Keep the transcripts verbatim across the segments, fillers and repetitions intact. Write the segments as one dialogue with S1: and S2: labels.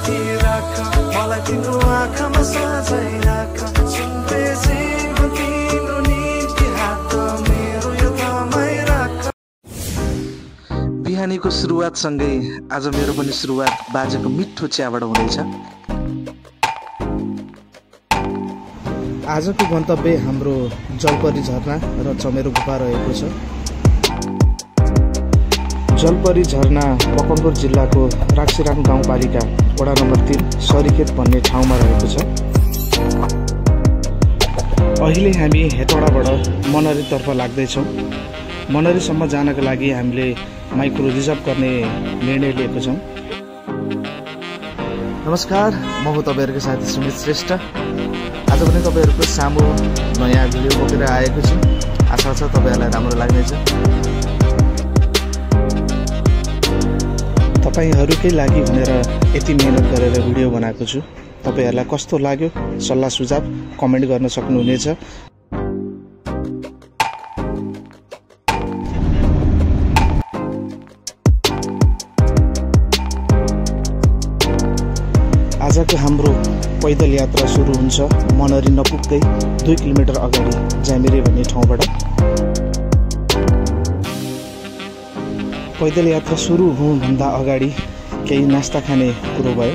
S1: साथी राख मलाई तिम्रो आँखामा सजाइ राख सुन्दै जिउ तिम्रो निम्ति हात मेरो यो थामै राख।
S2: बिहानीको सुरुवात सँगै आज मेरो पनि सुरुवात बाजेको मिठो चियाबाट हुँदैछ। आजको गन्तव्य हाम्रो जलपरी झरना र चमेरो गुफा रहेको छ। जलपरी झरना मकवानपुर जिल्लाको राक्सीराङ गाउँपालिका वडा नम्बर तीन सरीखेत भन्ने ठाउँमा रहेको छ। अहिले हामी हेटौडाबाट मनरीतर्फ लाग्दैछौँ। मनरीसम्म जानका लागि हामीले माइक्रो रिजर्भ गर्ने निर्णय लिएको छौँ। नमस्कार, म हो तपाईँहरूको साथी सुमित श्रेष्ठ। आज पनि तपाईँहरूको सामु नयाँ भिडियो बोकेर आएको छु। आशा छ तपाईँहरूलाई राम्रो लाग्नेछ। तपाईँहरूकै लागि भनेर यति मेहनत गरेर भिडियो बनाएको छु। तपाईँहरूलाई कस्तो लाग्यो सल्लाह सुझाव कमेन्ट गर्न सक्नुहुनेछ। आजको हाम्रो पैदल यात्रा सुरु हुन्छ मनरी नपुग्दै दुई किलोमिटर अगाडि ज्यामिरे भन्ने ठाउँबाट। पैदल यात्रा सुरु हुनुभन्दा अगाडि केही नास्ता खाने कुरो भयो।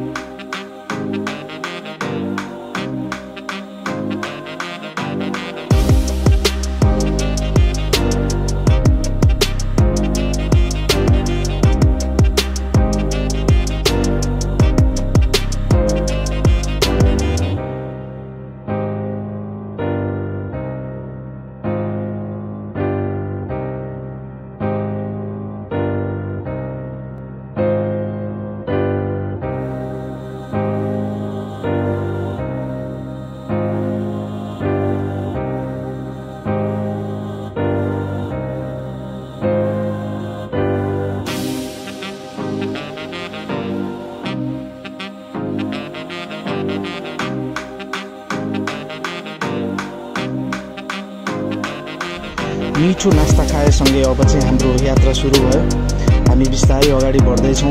S2: मिठो नास्ता खाएसँगै अब चाहिँ हाम्रो यात्रा सुरु भयो। हामी बिस्तारै अगाडि बढ्दैछौँ।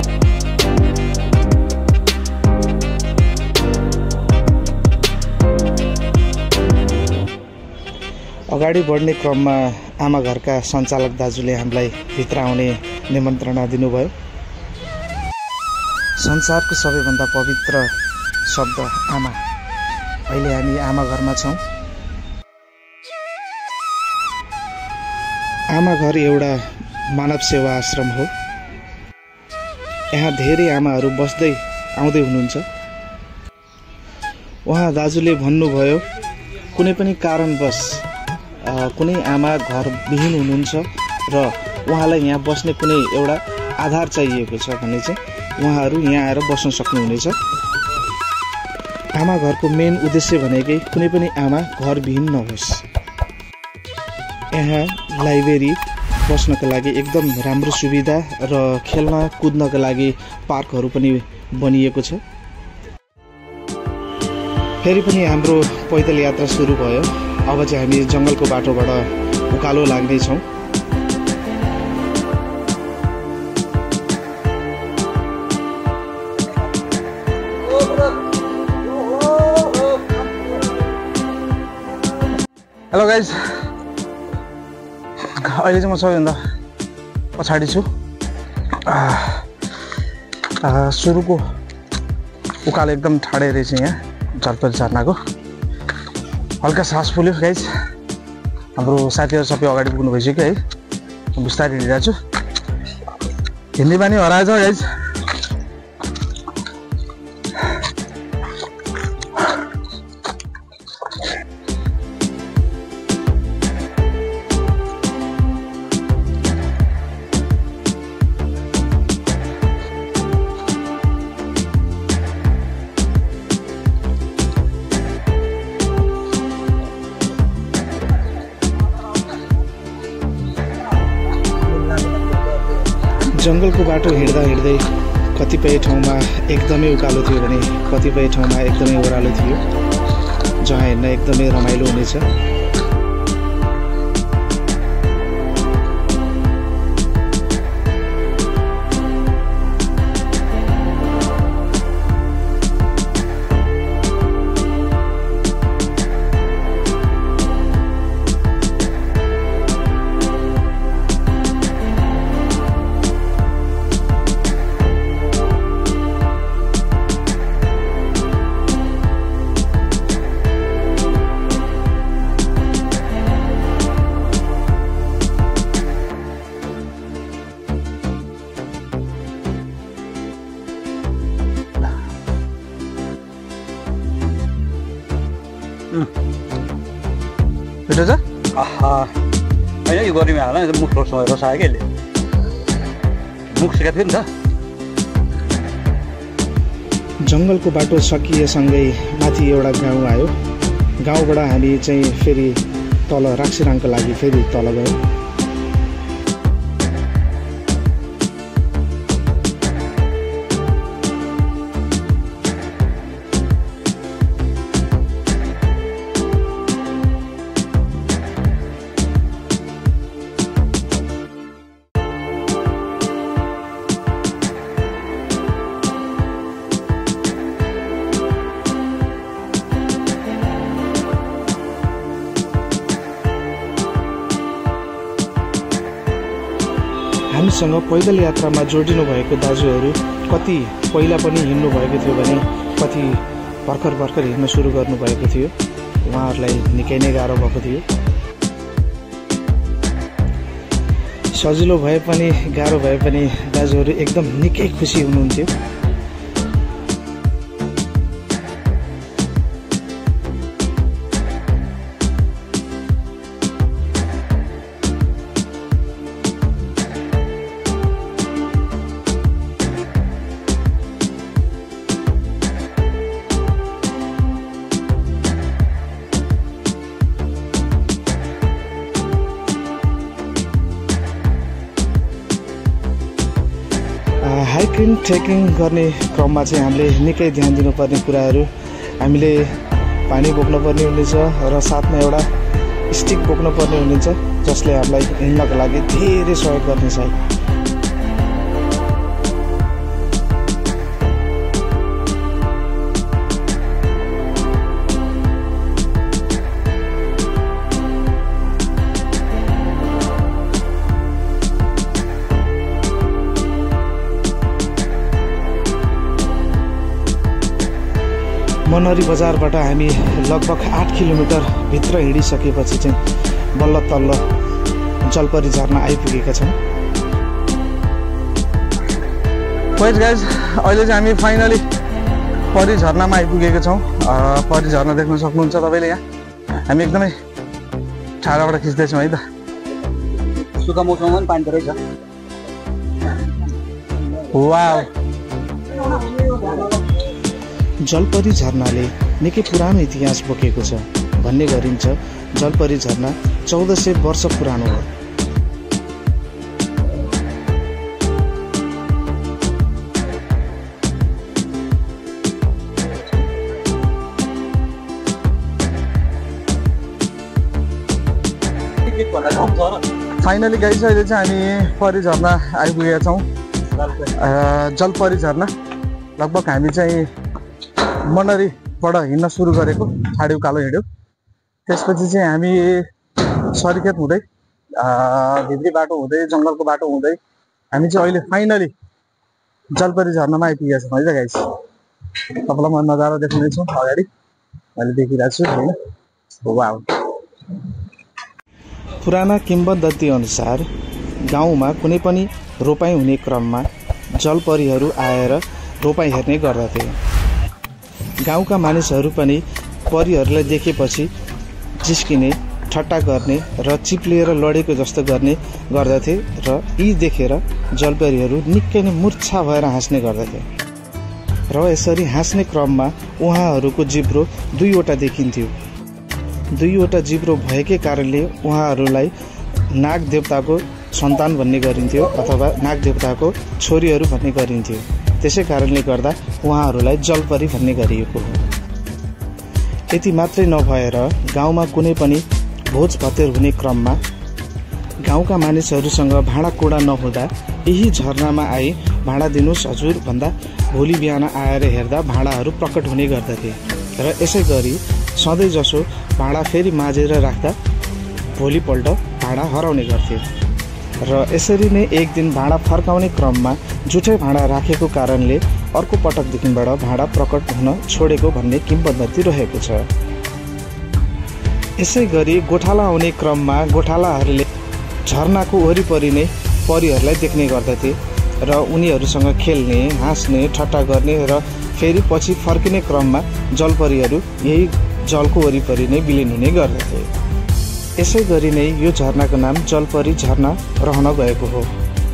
S2: अगाडि बढ्ने क्रममा आमा घरका सञ्चालक दाजुले हामीलाई भित्र आउने निमन्त्रणा दिनुभयो। संसारको सबैभन्दा पवित्र शब्द आमा। अहिले हामी आमा घरमा छौँ। आमा घर एउटा मानव सेवा आश्रम हो। यहाँ धेरै आमाहरू बस्दै आउँदै हुनुहुन्छ। उहाँ दाजुले भन्नुभयो कुनै पनि कारणवश कुनै आमा घर विहीन हुनुहुन्छ र उहाँलाई यहाँ बस्ने कुनै एउटा आधार चाहिएको छ भने चाहिँ उहाँहरू यहाँ आएर बस्न सक्नुहुनेछ। आमा घरको मेन उद्देश्य भनेकै कुनै पनि आमा घर विहीन नहोस्। यहाँ लाइब्रेरी बस्नका लागि एकदम राम्रो सुविधा र खेल्न कुद्नका लागि पार्कहरू पनि बनिएको छ। फेरि पनि हाम्रो पैदल यात्रा सुरु भयो। अब चाहिँ हामी जङ्गलको बाटोबाट उकालो लाग्नेछौँ। हेलो गाइज, अहिले चाहिँ म सबैभन्दा पछाडि छु। सुरुको उकालो एकदम ठाडै रहेछ। यहाँ जलपरी झरनाको हल्का सास फुल्यो गाइज। हाम्रो साथीहरू सबै अगाडि पुग्नु भइसक्यो है। म बिस्तारै हिँडिरहेको छु। हिँड्ने बानी हराएछ गाइज। जङ्गलको बाटो हिँड्दा हिँड्दै कतिपय ठाउँमा एकदमै उकालो थियो भने कतिपय ठाउँमा एकदमै ओह्रालो थियो। जहाँ हिँड्न एकदमै रमाइलो हुनेछ। मिठो छ?
S3: आहा होइन यो गर्मी हाल मुख रोसँग रसायो कि यसले मुख सिकाएको थियो नि त।
S2: जङ्गलको बाटो सकिएसँगै माथि एउटा गाउँ आयो। गाउँबाट हामी चाहिँ फेरि तल राक्सिराङको लागि फेरि तल गयौँ। हामीसँग पैदल यात्रामा जोडिनु भएको दाजुहरू कति पहिला पनि हिँड्नु भएको थियो भने कति भर्खर भर्खर हिँड्न सुरु गर्नुभएको थियो। उहाँहरूलाई निकै नै गाह्रो भएको थियो। सजिलो भए पनि गाह्रो भए पनि दाजुहरू एकदम निकै खुसी हुनुहुन्थ्यो। हाइकिङ ट्रेकिङ गर्ने क्रममा चाहिँ हामीले निकै ध्यान दिनुपर्ने कुराहरू, हामीले पानी बोक्नुपर्ने हुनेछ र साथमा एउटा स्टिक बोक्नुपर्ने हुनेछ जसले हामीलाई हिँड्नको लागि धेरै सहयोग गर्नेछ। मनरी बजारबाट हामी लगभग आठ किलोमिटर भित्र हिँडिसकेपछि चाहिँ बल्ल तल्ल जलपरी झरना आइपुगेका छौँ। गाइस गाइस अहिले चाहिँ हामी फाइनली परी झरनामा आइपुगेका छौँ। परी झरना देख्न सक्नुहुन्छ तपाईँले। यहाँ हामी एकदमै टाढाबाट खिच्दैछौँ है त।
S3: सुक्खा मौसममा पनि पानी रहेछ।
S2: वाउ, जलपरी झरनाले निकै पुरानो इतिहास बोकेको छ भन्ने गरिन्छ। जलपरी झरना चौध सय वर्ष पुरानो हो। फाइनली गाइस अहिले चाहिँ हामी परी झरना आइपुगेका छौँ। जलपरी झरना लगभग हामी चाहिँ मनरीबाट हिँड्न सुरु गरेको, ठाडे उकालो हिँड्यो। त्यसपछि चाहिँ हामी सरिखेत हुँदै भित्री बाटो हुँदै जङ्गलको बाटो हुँदै हामी चाहिँ अहिले फाइनली जलपरी झरनामा आइपुगेका छौँ है त गाइस। तपाईँलाई म नजारा देखाउनेछु अगाडि, मैले देखिरहेको छु होइन। वाउ, पुराना किम्बदन्ती अनुसार गाउँमा कुनै पनि रोपाइँ हुने क्रममा जलपरीहरू आएर रोपाइँ हेर्ने गर्दथे। गाउँका मानिसहरू पनि परीहरूलाई देखेपछि जिस्किने, ठट्टा गर्ने र चिप्लिएर लडेको जस्तो गर्ने गर्दथे र यी देखेर जलपरीहरू निकै नै मूर्छा भएर हाँस्ने गर्दथे। र यसरी हाँस्ने क्रममा उहाँहरूको जिब्रो दुईवटा देखिन्थ्यो। दुईवटा जिब्रो भएकै कारणले उहाँहरूलाई नाग देवताको सन्तान भन्ने गरिन्थ्यो अथवा नाग देवताको छोरीहरू भन्ने गरिन्थ्यो। त्यसै कारणले गर्दा उहाँहरूलाई जलपरी भन्ने गरिएको हो। यति मात्रै नभएर गाउँमा कुनै पनि भोज भतेर हुने क्रममा गाउँका मानिसहरूसँग भाँडाकुँडा नहुँदा यही झरनामा आई भाँडा दिनुहोस् हजुर भन्दा भोलि बिहान आएर हेर्दा भाँडाहरू प्रकट हुने गर्दथे। र यसै गरी सधैँ जसो भाँडा फेरि माझेर राख्दा भोलिपल्ट भाँडा हराउने गर्थ्यो। र यसरी नै एक दिन भाँडा फर्काउने क्रममा जुठै भाँडा राखेको कारणले अर्को पटकदेखिबाट भाँडा प्रकट हुन छोडेको भन्ने किम्बदन्ती रहेको छ। यसै गरी गोठाला आउने क्रममा गोठालाहरूले झरनाको वरिपरि नै परीहरूलाई देख्ने गर्दथे र उनीहरूसँग खेल्ने, हाँस्ने, ठट्टा गर्ने र फेरि पछि फर्किने क्रममा जलपरीहरू यही जलको वरिपरि नै विलिन हुने गर्दथे। यसै गरी नै यो झरनाको नाम जलपरी झरना रहन गएको हो।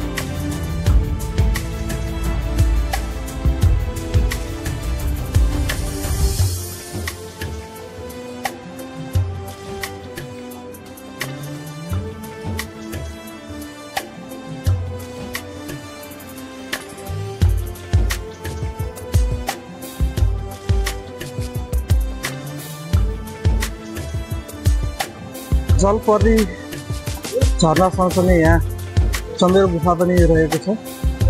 S2: जलपरी झरना सँगसँगै यहाँ चन्देरो गुफा पनि रहेको छ।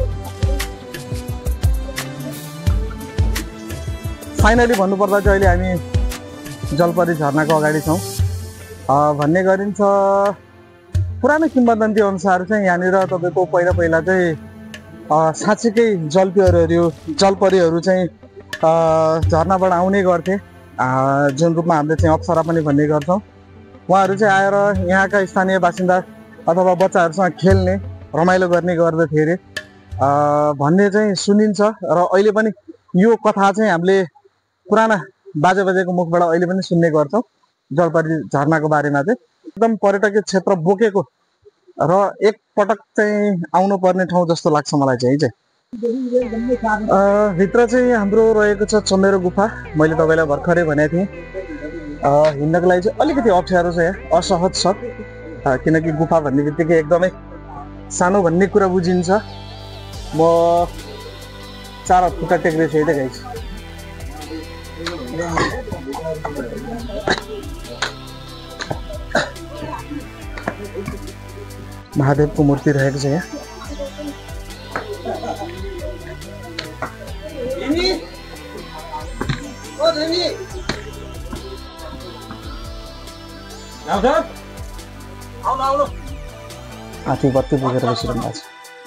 S2: फाइनली भन्नुपर्दा चाहिँ अहिले हामी जलपरी झरनाको अगाडि छौँ। भन्ने गरिन्छ पुरानो किम्वदन्ती अनुसार चाहिँ यहाँनिर तपाईँको पहिला पहिला चाहिँ साँच्चीकै जलपरीहरू जलपरीहरू चाहिँ झरनाबाट आउने गर्थे, जुन रूपमा हामीले चाहिँ अप्सरा पनि भन्ने गर्छौँ। उहाँहरू चाहिँ आएर यहाँका स्थानीय बासिन्दा अथवा बच्चाहरूसँग खेल्ने रमाइलो गर्ने गर्दथे अरे भन्ने चाहिँ सुनिन्छ। र अहिले पनि यो कथा चाहिँ हामीले पुराना बाजे बाजेको मुखबाट अहिले पनि सुन्ने गर्छौँ। जलपरी झरनाको बारेमा चाहिँ एकदम पर्यटकीय क्षेत्र बोकेको र एक पटक चाहिँ आउनु पर्ने ठाउँ जस्तो लाग्छ मलाई चाहिँ चाहिँ भित्र चाहिँ हाम्रो रहेको छ चन्देरो गुफा। मैले तपाईँलाई भर्खरै भनेको थिएँ हिँड्नको लागि चाहिँ अलिकति अप्ठ्यारो छ, यहाँ असहज छ, किनकि गुफा भन्ने बित्तिकै एकदमै सानो भन्ने कुरा बुझिन्छ। म चार हात खुट्टा टेक्दै छु है त गाइस। महादेवको मूर्ति रहेको छ यहाँ। हात्ती बत्ती बोकेर बसिरहनु भएको छ।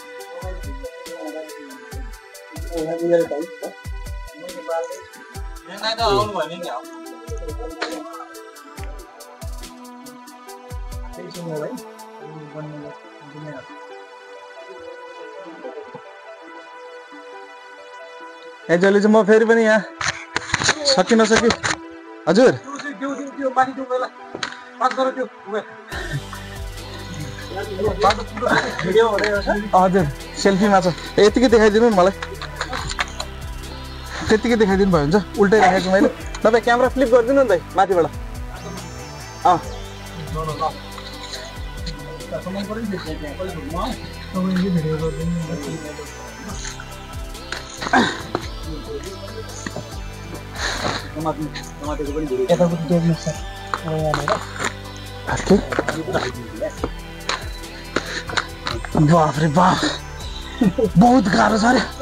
S2: एजले चाहिँ म फेरि पनि यहाँ सकि नसकि हजुर हजुर सेल्फीमा छ। यतिकै देखाइदिनु नि मलाई, त्यतिकै देखाइदिनु भयो हुन्छ। उल्टै राखेको छु मैले, तपाईँ क्यामेरा फ्लिप गरिदिनु नि त माथिबाट। अँ बाफ रे बाफ, बहुत गाह्रो छ अरे।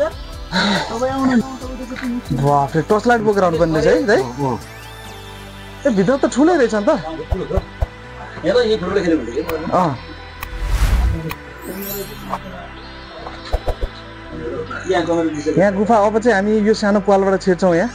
S2: बाफ रे, टर्च लाइट बोकेर आउनु पर्ने रहेछ है। ए भित्र त ठुलै रहेछ नि त। अँ यहाँ गुफा। अब चाहिँ हामी यो सानो पालबाट छिर्छौँ। यहाँ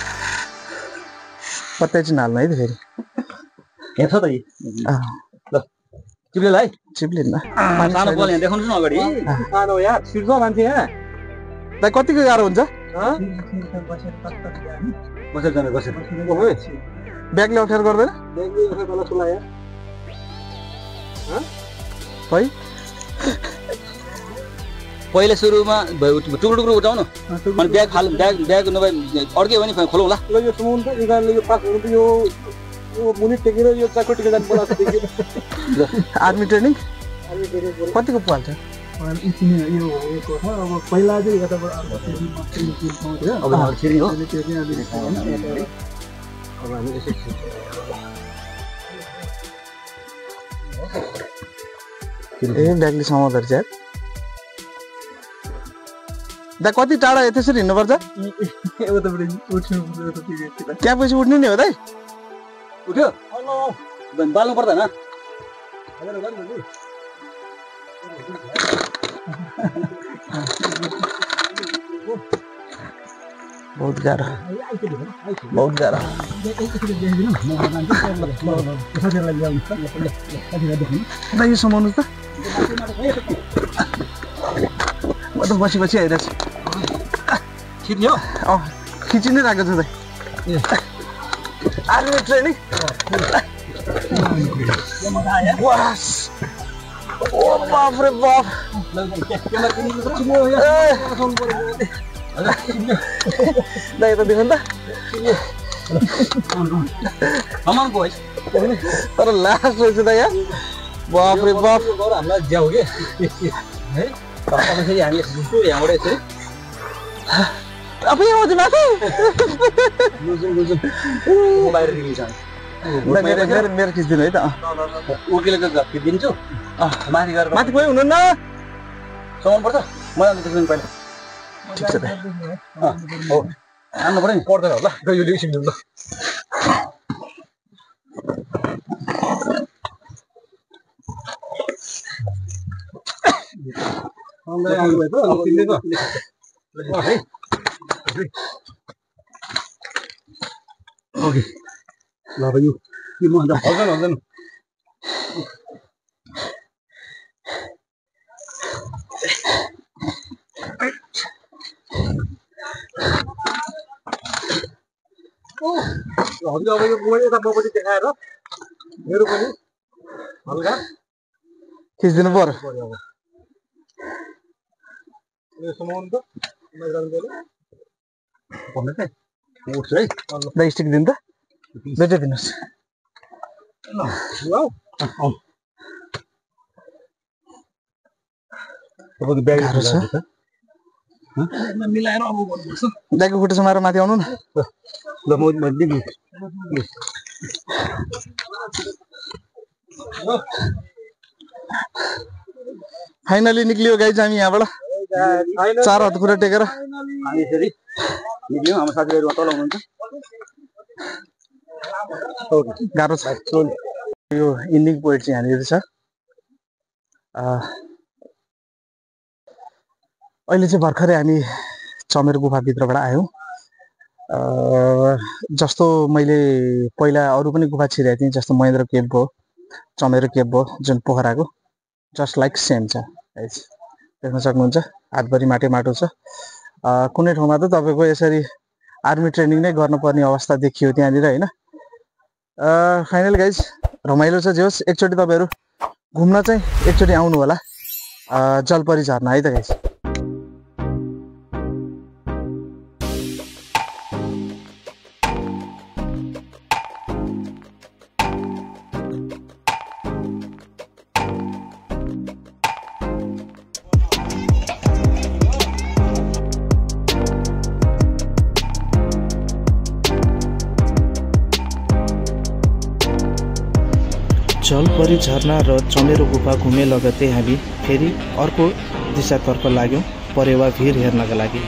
S2: पत्ता चाहिँ हाल्नु है त फेरि।
S3: यहाँ छ त ल चिप्ले है
S2: चिप्लिन्न।
S3: सानो बल यहाँ देखाउनु न अगाडि। सानो यार छिर्छ मान्छे यहाँ।
S2: दाइ कतिको गाह्रो हुन्छ?
S3: बसेर जानु बसेर।
S2: ब्यागले अप्ठ्यारो गर्दैन? है
S3: पहिले सुरुमा टुक्रो टुक्रो उठाउनु अनि ब्याग फाल ब्याग ब्याग नभए अड्क्यो भने खोलौँ ला।
S4: यो सुमन त इगाले यो पास गर्नु यो यो मुनि टेकेर यो चाको टेकेर जानु पर्छ देखि।
S2: आर्मी ट्रेनिङ
S4: आर्मी ट्रेनिङ
S2: कतिको पाल्छ?
S4: अनि इतिने योएको छ। अब पहिला चाहिँ यताबाट अर्को ट्रेनिङ ट्रेनिङ पाउँथ्यो।
S3: अब हाम्रो छिर्ने हो।
S4: त्यो चाहिँ अहिले अब हामी यसो
S2: ए ब्यागले समाउँदो रहेछ। दा कति टाढा त्यसरी हिँड्नुपर्छ? त्यहाँ पछि उठ्ने नि हो दाइ?
S3: उठ्यो बाल्नु पर्दैन।
S2: बहुत गाह्रो, बहुत गाह्रो। यो समाउनु त म त बसी बसी आइरहेको छु।
S3: खिच्ने हो?
S2: अँ खिचि नै राखेको छु दाइ। आर्मी ट्रेनिङ वास ओ बाप रे बाप दाइ त देखौँ त
S3: कमान बोइस
S2: तर लास्ट रहेछ त यहाँ बाप रे बाप
S3: हामीलाई ज्याउ के है फेरि हामी यहाँबाट यसरी
S2: अब यहाँ आउँछ माथि
S3: लुजुम लुजुम बाहिर निक्लिन्छ
S2: मेरो मेरो मेरो खिचिदिनु है त
S3: उकिलेको खिचिदिन्छु माथि गएर
S2: माथि कोही हुनुहुन्न
S3: सामान पर्छ मलाई त्यसो पहिला
S2: ठिक छ त
S3: हो आउनु पर्यो नि पर्दैन होला यो एकछिन ल ओके ल अब यो के म हल्दैन हल्दैन हजुर अब यो मैले यता मपट्टि देखाएर मेरो पनि हल्का
S2: खिचिदिनु पर्यो
S3: यो सामान त भन्नु त उठ्छ है
S2: दाइ स्टिक दिनु त बेटर दिनुहोस्
S3: तपाईँको ब्याग
S2: छ
S3: मिलाएर अब गर्नुपर्छ
S2: दाइको खुट्टा समाएर माथि आउनु न
S3: ल म दिनु
S2: फाइनली निक्लियो गाइज हामी यहाँबाट चार हात खुट्टा टेकेर
S3: हामी यसरी निक्ल्यौँ हाम्रो साथीहरू तल हुनुहुन्छ
S2: गाह्रो छ यो इन्डिङ पोइन्ट चाहिँ यहाँनिर छ अहिले चाहिँ भर्खरै हामी चमेर गुफाभित्रबाट आयौँ जस्तो मैले पहिला अरू पनि गुफा छिरेको थिएँ जस्तो महेन्द्र केभ भयो चमेरो केभ भयो जुन पोखराको जस्ट लाइक सेम छ देख्न सक्नुहुन्छ हातभरि माटै माटो छ कुनै ठाउँमा त तपाईँको यसरी आर्मी ट्रेनिङ नै गर्नुपर्ने अवस्था देखियो त्यहाँनिर होइन फाइनल गाइज रमाइलो छ जे होस् एकचोटि तपाईँहरू घुम्न चाहिँ एकचोटि आउनु होला जलपरी झर्ना है त गाइज
S5: जलपरी झरना र चमेरो गुफा घुमे लगत्तै हामी फेरि अर्को दिशातर्फ लाग्यौँ परेवा भिर हेर्नका लागि।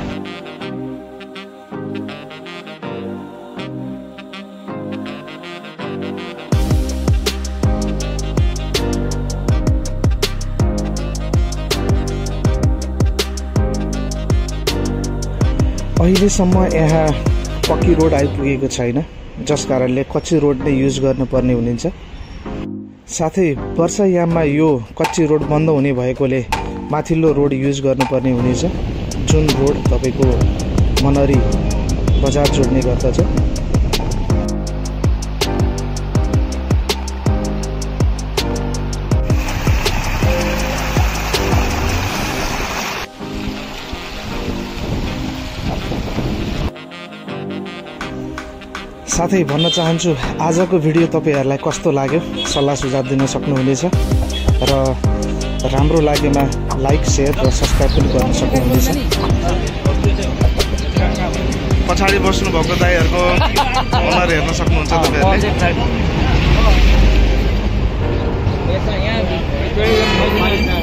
S5: अहिलेसम्म यहाँ पक्की रोड आइपुगेको छैन, जस कारणले कच्ची रोड नै युज गर्नुपर्ने हुनेछ। साथै वर्षायाममा यो कच्ची रोड बन्द हुने भएकोले माथिल्लो रोड युज गर्नुपर्ने हुनेछ, जुन रोड तपाईको मनरी बजार जोड्ने गर्दछ। साथै भन्न चाहन्छु आजको भिडियो तपाईहरुलाई कस्तो लाग्यो सल्लाह सुझाव दिन सक्नुहुनेछ र राम्रो लागेमा लाइक शेयर र सब्स्क्राइब पनि गर्न सक्नुहुनेछ।
S2: पछाडी बस्नु भएको दाइहरुको अनुहार हेर्न सक्नुहुन्छ तपाईहरुले।